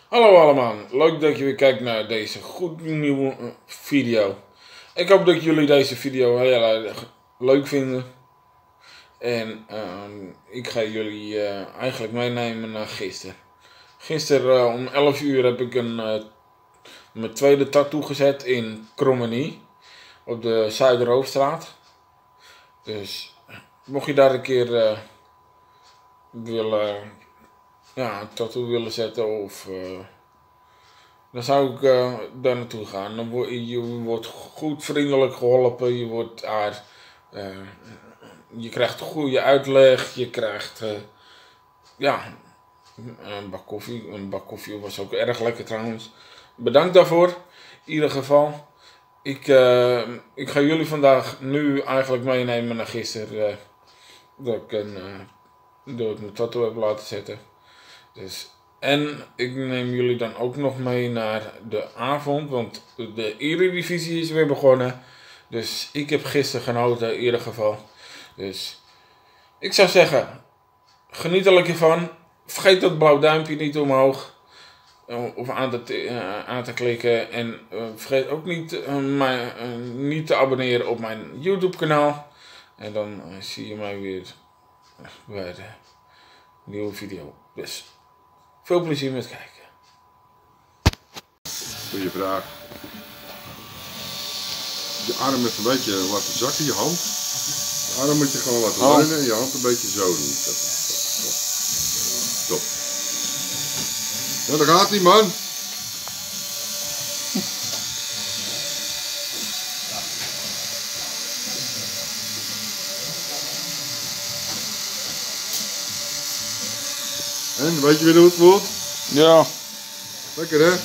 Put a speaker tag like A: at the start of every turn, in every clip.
A: Hallo allemaal, leuk dat je weer kijkt naar deze goed nieuwe video. Ik hoop dat jullie deze video heel erg leuk vinden. En ik ga jullie eigenlijk meenemen naar gisteren. Gisteren om 11 uur heb ik mijn tweede tattoo gezet in Krommenie. Op de Zuiderhoofdstraat. Dus mocht je daar een keer een tattoo willen zetten of... dan zou ik daar naartoe gaan. Je wordt goed vriendelijk geholpen. Je krijgt goede uitleg. Je krijgt een bak koffie. Een bak koffie was ook erg lekker trouwens. Bedankt daarvoor. In ieder geval. Ik ga jullie vandaag nu eigenlijk meenemen naar gisteren. Dat ik mijn tattoo heb laten zetten. Dus... En ik neem jullie dan ook nog mee naar de avond, want de Eredivisie is weer begonnen. Dus ik heb gisteren genoten in ieder geval. Dus ik zou zeggen, geniet er lekker van. Vergeet dat blauw duimpje niet omhoog of aan te klikken. En vergeet ook niet te abonneren op mijn YouTube kanaal. En dan zie je mij weer bij de nieuwe video. Dus... veel plezier met kijken.
B: Goeie vraag. Je arm even een beetje laten zakken, je hand. Je arm moet je gewoon laten leunen en je hand een beetje zo doen. Top. Ja, daar gaat hij, man. En, weet je weer hoe het voelt?
A: Ja.
B: Lekker, hè?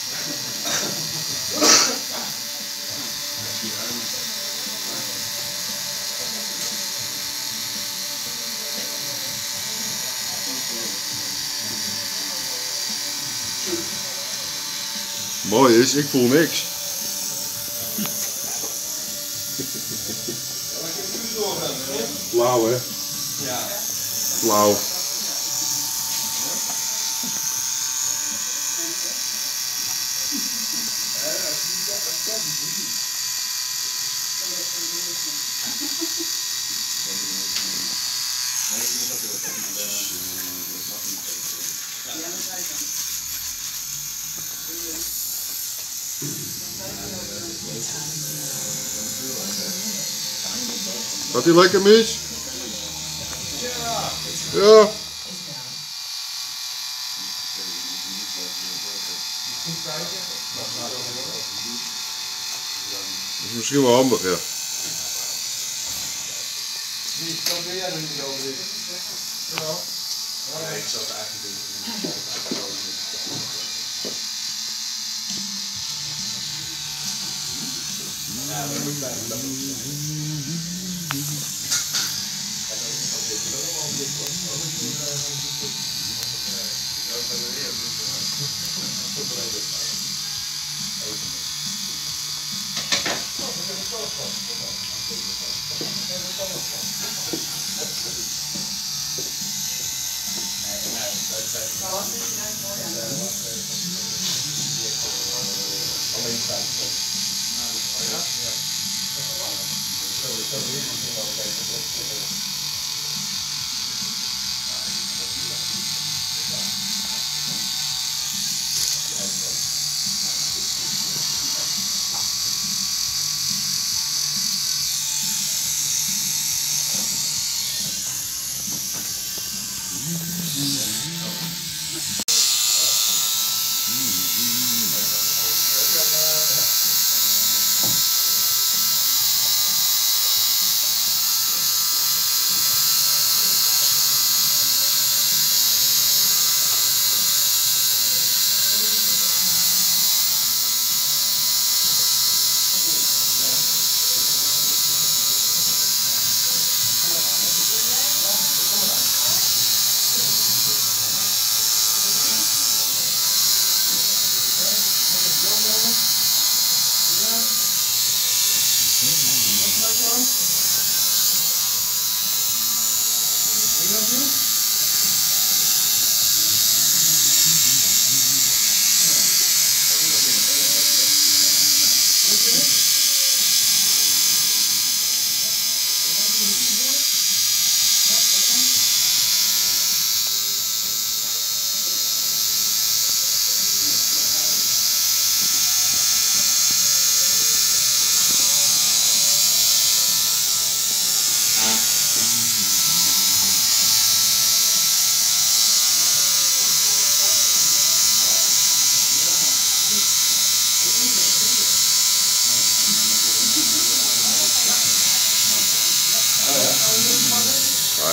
B: Mooi is, ik voel niks. Blauw, hè?
C: Ja.
B: Blauw. Gaat hij lekker mis? Ja. Dat is misschien wel handig, ja.
C: Wat wil jij er niet over dit? Nee, ik zou het eigenlijk doen. Ja, dat moet blijven.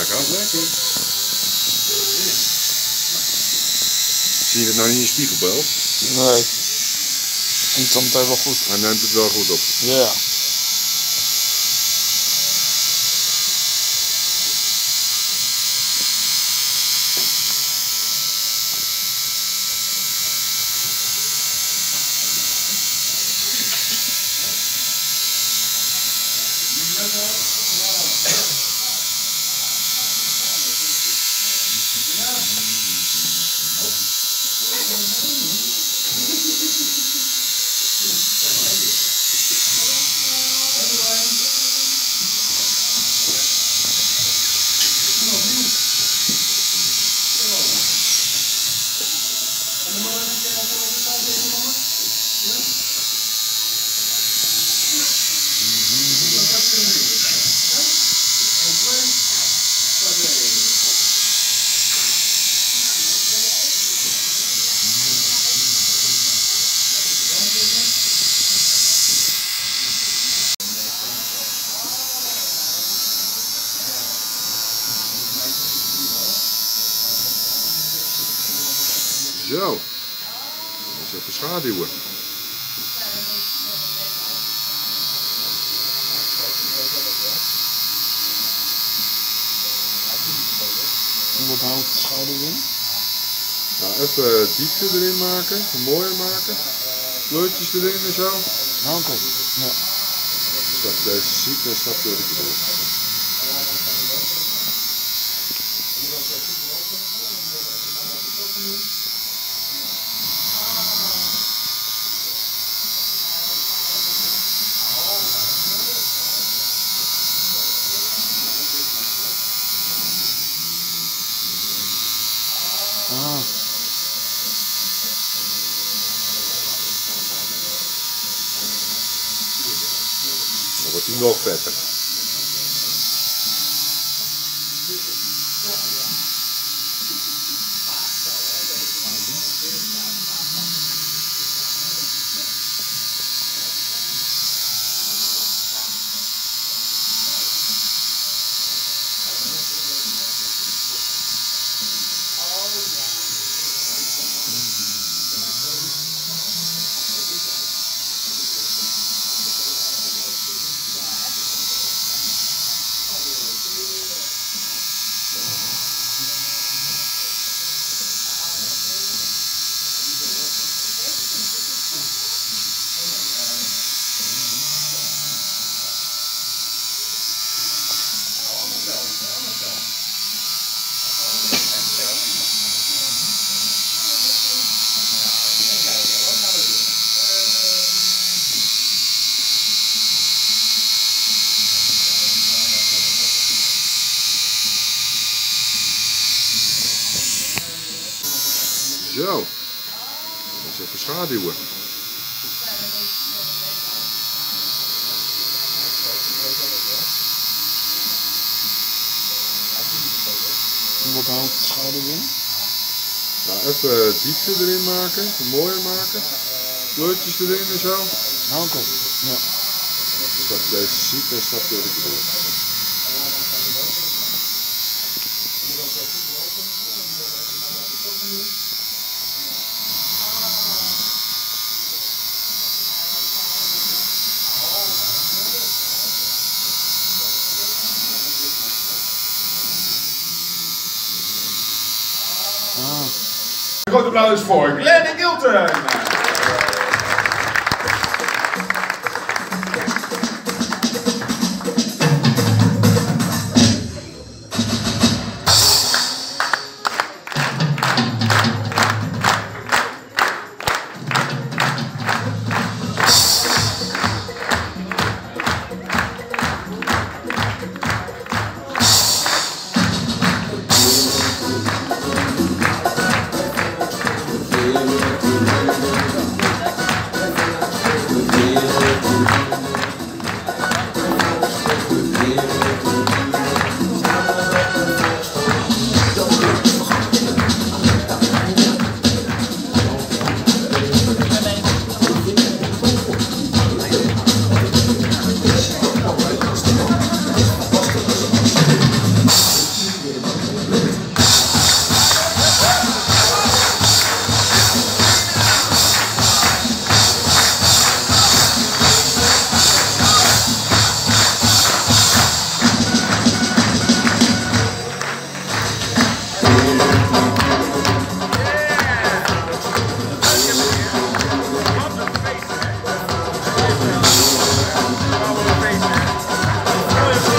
B: gaat lekker. Zie je het nou niet in je spiegelbeeld?
A: Nee. En het meteen wel goed.
B: Hij neemt het wel goed op.
A: Ja.
B: Zo. Eens even schaduwen.
A: En wat houdt de schaduw in?
B: Nou, even diepte erin maken, mooier maken. Kleurtjes erin en zo.
A: Oké. Ja.
B: Zodat je deze ziet en snap je wat ik bedoel.
A: Ah.
B: Dan wordt hij nog vetter. Zo. Eens even schaduwen.
A: En wat houdt de schaduw in?
B: Nou, even diepte erin maken, mooier maken. Kleurtjes erin en zo.
A: Oké. Ja.
B: Zodat je deze ziet en snap je wat ik bedoel.
A: Ah.
D: Een groot applaus voor Glenn Gilton.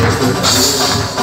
B: Rustig.